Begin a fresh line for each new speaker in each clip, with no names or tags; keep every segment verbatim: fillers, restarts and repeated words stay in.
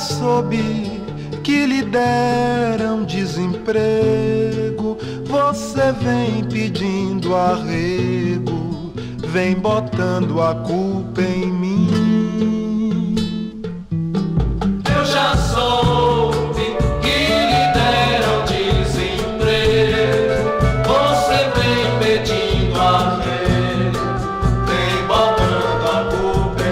soube que lhe deram desemprego. Você vem pedindo arrego, vem botando a culpa em mim.
Eu já soube que lhe deram desemprego. Você vem pedindo arrego, vem botando a culpa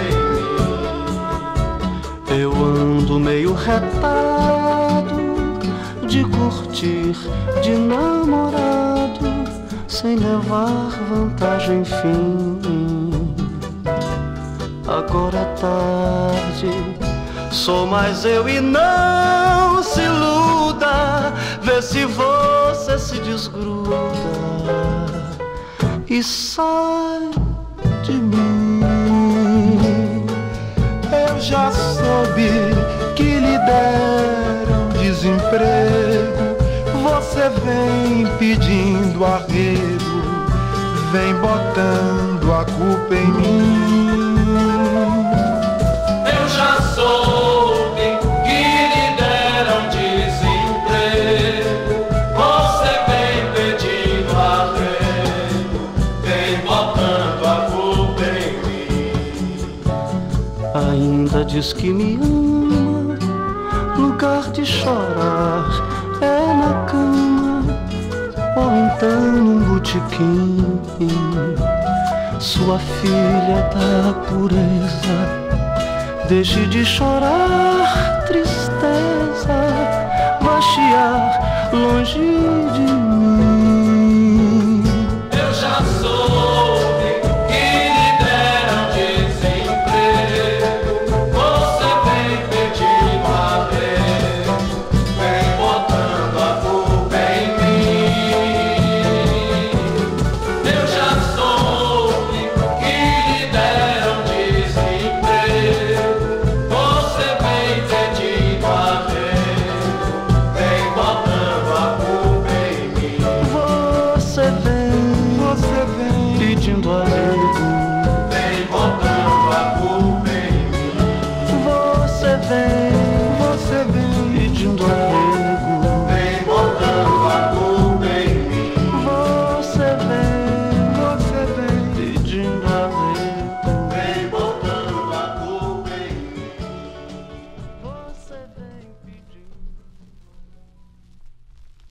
em mim.
Eu ando meio retado de curtir, de namorado, sem levar vantagem, enfim. Agora é tarde, sou mais eu e não se iluda. Vê se você se desgruda e sai de mim.
Eu já soube que lhe deram desemprego. Você vem pedindo arrego, vem botando a culpa em mim.
Eu já soube que lhe deram desemprego. Você vem pedindo arrego, vem botando a culpa em mim.
Ainda diz que me ama, lugar de chorar é na cama ou então num botequim. Sua filha da pureza, deixe de chorar tristeza, vai chiar longe de mim.